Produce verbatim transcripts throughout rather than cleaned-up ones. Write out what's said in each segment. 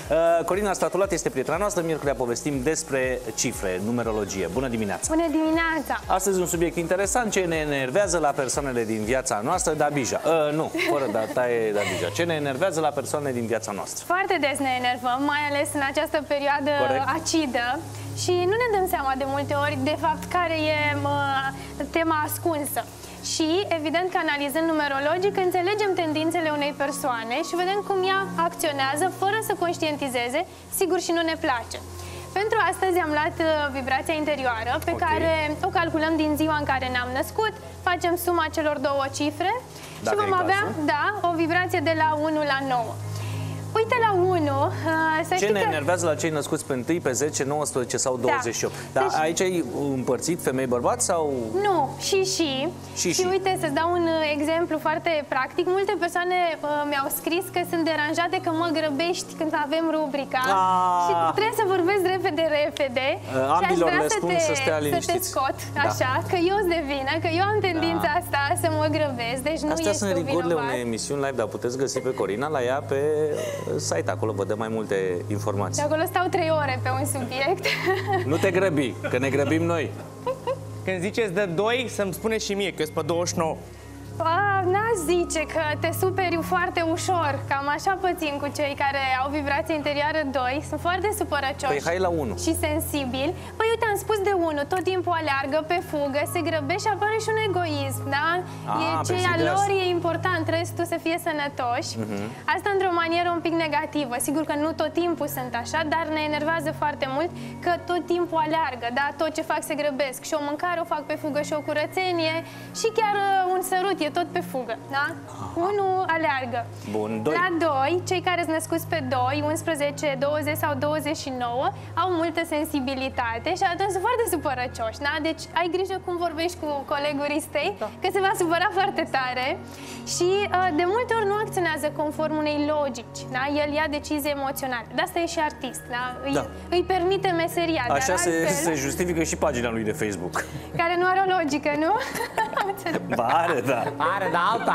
Uh, Corina Stratulat este prietena noastră. Miercurea povestim despre cifre, numerologie. Bună dimineața! Bună dimineața! Astăzi un subiect interesant, ce ne enervează la persoanele din viața noastră, Dabija. Uh, nu, fără data e Dabija. Ce ne enervează la persoanele din viața noastră? Foarte des ne enervăm, mai ales în această perioadă Corect. acidă. Și nu ne dăm seama de multe ori, de fapt, care e mă, tema ascunsă. Și, evident, că analizând numerologic, înțelegem tendințele unei persoane și vedem cum ea acționează fără să conștientizeze, sigur și nu ne place. Pentru astăzi am luat vibrația interioară, pe okay. care o calculăm din ziua în care ne-am născut, facem suma celor două cifre Dacă și vom avea da, o vibrație de la unu la nouă. Uite la unu, să Ce ne că... enervează la cei născuți pe unu, pe zece, nouăsprezece sau douăzeci și opt? Da. Dar deci... aici ai împărțit femei-bărbați sau... Nu, și și. Și, și. și uite, să-ți dau un exemplu foarte practic. Multe persoane uh, mi-au scris că sunt deranjate că mă grăbești când avem rubrica. Ah. Și trebuie să vorbesc repede, repede. Uh, ambilor le spun să, te, să stea liniștiți. Să te scot, da. așa, că eu sunt de vină, că eu am tendința da. asta să mă grăbesc. Deci nu Astea ești sunt rigurile vinovat. unei emisiuni live, dar puteți găsi pe Corina la ea pe site, acolo vă dă mai multe informații. De acolo stau trei ore pe un subiect. Nu te grăbi, că ne grăbim noi. Când ziceți de doi, să-mi spuneți și mie că eu sunt pe douăzeci și nouă. N-aș zice că te superi foarte ușor. Cam așa pățim cu cei care au vibrație interioară doi. Sunt foarte supărăcioși. Păi hai la unu. Și sensibili. Păi uite, am spus de unu. Tot timpul aleargă pe fugă, se grăbește și apare și un egoism, da? A, e ce a lor e important, trebuie tu să fie sănătoși. Uh-huh. Asta într-o manieră un pic negativă. Sigur că nu tot timpul sunt așa, dar ne enervează foarte mult că tot timpul aleargă, da? Tot ce fac se grăbesc. Și o mâncare o fac pe fugă și o curățenie și chiar un sărut e tot pe fugă, da? unu aleargă. Bun, doi. La doi, cei care sunt născuți pe doi, unsprezece, douăzeci sau douăzeci și nouă, au multă sensibilitate și atunci sunt foarte supărăcioși, da? Deci ai grijă cum vorbești cu colegul Ristei, da. că se va supăra foarte tare și de multe ori nu acționează conform unei logici, da? El ia decizii emoționale. De asta e și artist, da? Îi, da. îi permite meseria. Așa dar se, altfel, se justifică și pagina lui de Facebook. Care nu are o logică, nu? Ba, are, da. Are, da, alta.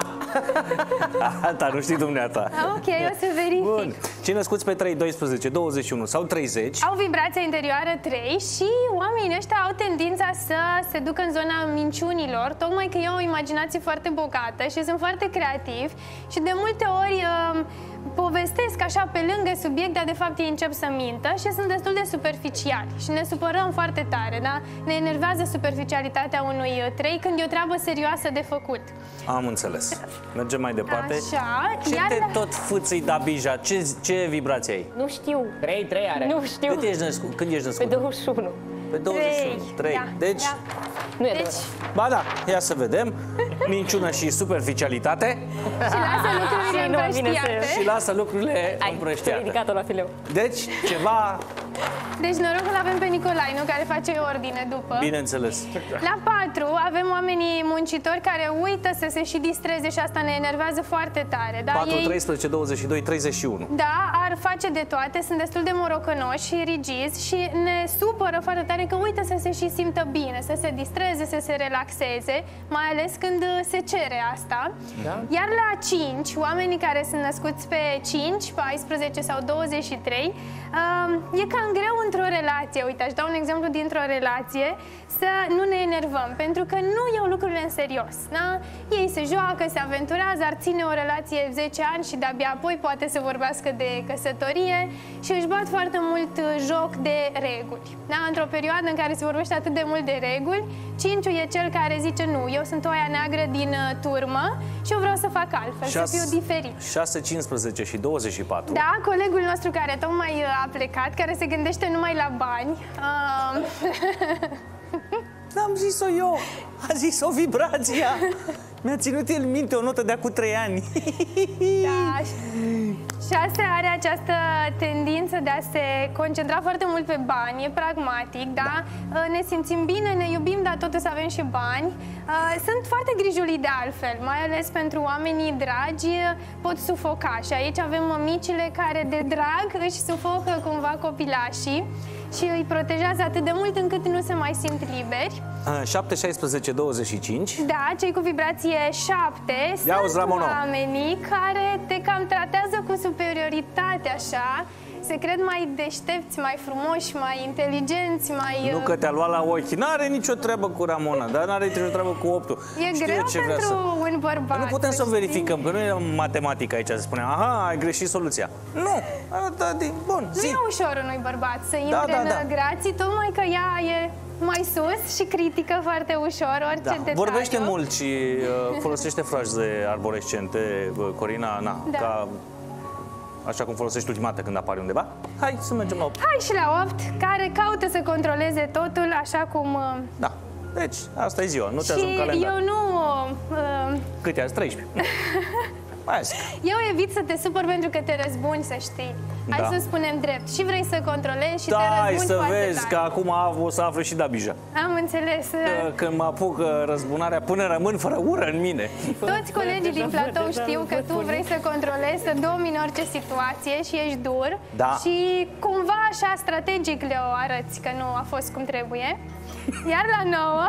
Alta, nu știi dumneata. Ok, o să verific. Bun. Cei născuți pe trei, doisprezece, douăzeci și unu sau treizeci au vibrația interioară trei și oamenii ăștia au tendința să se ducă în zona minciunilor, tocmai că ei au o imaginație foarte bogată și sunt foarte creativi și de multe ori um, povestesc așa pe lângă subiect, dar de fapt ei încep să mintă și sunt destul de superficiali și ne supărăm foarte tare, da? Ne enervează superficialitatea unui trei când e o treabă serioasă de făcut. Am înțeles. Mergem mai departe. Așa. Ce iar te la... tot fâțâi, Dabija? Ce, ce vibrație ai? Nu știu. trei, trei are. Nu știu. Cât ești născut? Când ești născut? Pe douăzeci și unu. Pe douăzeci și unu. trei. Da, deci... da. Nu e deci... doar. Ba da, ia să vedem. Minciună și superficialitate. Și lasă lucrurile împrăștiate. Și lasă lucrurile împrăștiate. Ai ridicat-o la fileu. Deci, ceva... Deci norocul avem pe Nicolae, nu? Care face ordine după. Bineînțeles. La patru avem oamenii muncitori care uită să se și distreze și asta ne enervează foarte tare. Da? patru, Ei... treisprezece, douăzeci și doi, treizeci și unu. Da, ar face de toate, sunt destul de morocănoși și rigizi și ne supără foarte tare că uită să se și simtă bine, să se distreze, să se relaxeze, mai ales când se cere asta. Da? Iar la cinci, oamenii care sunt născuți pe cinci, paisprezece sau douăzeci și trei, e cam greu într-o relație, uite, aș da un exemplu dintr-o relație, să nu ne enervăm, pentru că nu iau lucrurile în serios, da? Ei se joacă, se aventurează, ar ține o relație zece ani și de-abia apoi poate să vorbească de căsătorie și își bat foarte mult joc de reguli, da? Într-o perioadă în care se vorbește atât de mult de reguli, cinciul e cel care zice nu, eu sunt oaia neagră din turmă și eu vreau să fac altfel, șase, să fiu diferit. șase, cincisprezece și douăzeci și patru. Da, colegul nostru care tocmai a plecat, care se gândește numai la bani. Um... N-am zis-o eu, a zis-o vibrația. Mi-a ținut el minte o notă de acum trei ani. Da, șase are această tendință de a se concentra foarte mult pe bani, e pragmatic, da? da? Ne simțim bine, ne iubim, dar totuși avem și bani. Sunt foarte grijulii de altfel, mai ales pentru oamenii dragi, pot sufoca. Și aici avem mămicile care de drag își sufocă cumva copilașii și îi protejează atât de mult încât nu se mai simt liberi. șapte, șaisprezece, douăzeci și cinci. Da, cei cu vibrație șapte Ia sunt oamenii care te cam tratează cu superioritate așa, se cred mai deștepți, mai frumoși, mai inteligenți, mai... Nu că te-a luat la ochi. N-are nicio treabă cu Ramona, dar n-are nicio treabă cu optul. E Știu greu ce vrea pentru să... un bărbat. Nu putem să o știi? verificăm, că nu e matematică aici, să spunem, aha, ai greșit soluția. Nu, da, bun, Nu zi. e ușor unui bărbat să intre Da, da, în da. grații, tocmai că ea e mai sus și critică foarte ușor orice Da. detaliu. Vorbește mult și uh, folosește fraze arborescente, uh, Corina, na, Da. ca... Așa cum folosești ultima dată când apare undeva. Hai să mergem la opt. Hai și la opt, care caută să controleze totul așa cum... uh, Da. Deci, asta e ziua, nu te Și ajung calendar. eu nu... Uh, Cât e azi? treisprezece. Hai zic. eu evit să te supăr pentru că te răzbuni, să știi. Hai Da. să spunem drept. Și vrei să controlezi și te Da, răzbuni să foarte vezi tare. că acum o să află și Dabija. Am înțeles. Că Când mă apuc uh, răzbunarea, până rămân fără ură în mine. Toți colegii din platou știu că tu vrei să controlezi, să domini orice situație și ești dur. Da. Și cumva așa strategic le o arăți că nu a fost cum trebuie. Iar la nouă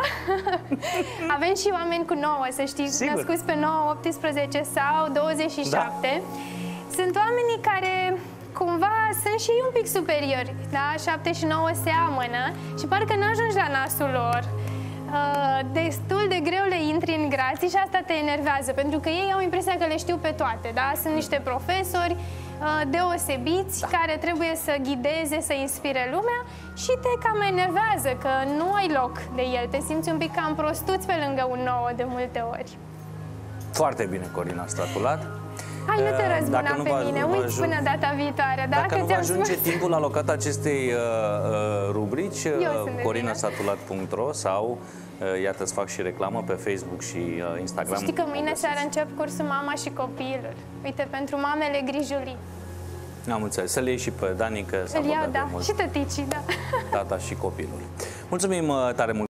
avem și oameni cu nouă, să știi, Sigur. născuți pe nouă, optsprezece sau douăzeci și șapte. Da. Sunt oamenii care cumva sunt și ei un pic superiori, da? șapte și nouă se amână și parcă n-ajungi la nasul lor. Uh, destul de greu le intri în grații și asta te enervează, pentru că ei au impresia că le știu pe toate, da? Sunt niște profesori uh, deosebiți, da, care trebuie să ghideze, să inspire lumea și te cam enervează că nu ai loc de el, te simți un pic cam prostuț pe lângă un nouă de multe ori. Foarte bine, Corina Stratulat. Hai, nu te Uh, răzbuna dacă nu pe va- mine, nu va uiți ajunge- până data viitoare, da? Dacă Că nu va ți-am ajunge spus. timpul alocat acestei uh, uh, rubrici, uh, sunt de corina vină. satulat punct ro sau, uh, iată, îți fac și reclamă pe Facebook și uh, Instagram. Știi că mâine O seara găsiți. încep cursul Mama și Copilul. Uite, pentru mamele grijulii. Am înțeles. Să le iei și pe Dani, că s-a Îl iau, vorbit de da, mult. și tăticii, da. Tata și copilul. Mulțumim uh, tare mult.